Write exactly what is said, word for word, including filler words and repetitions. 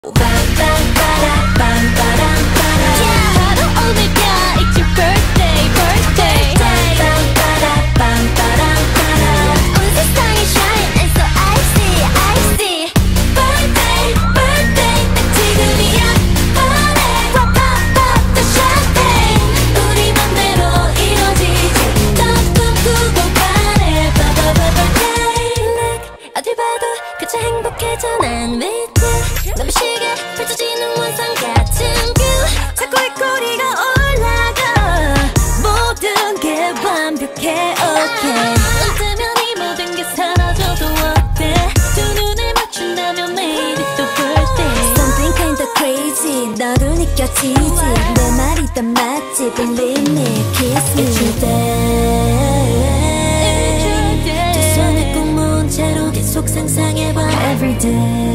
내 말이 다 맞지 Believe me, kiss me It's your day 두 손에 꼭 문자로 계속 상상해봐 Every day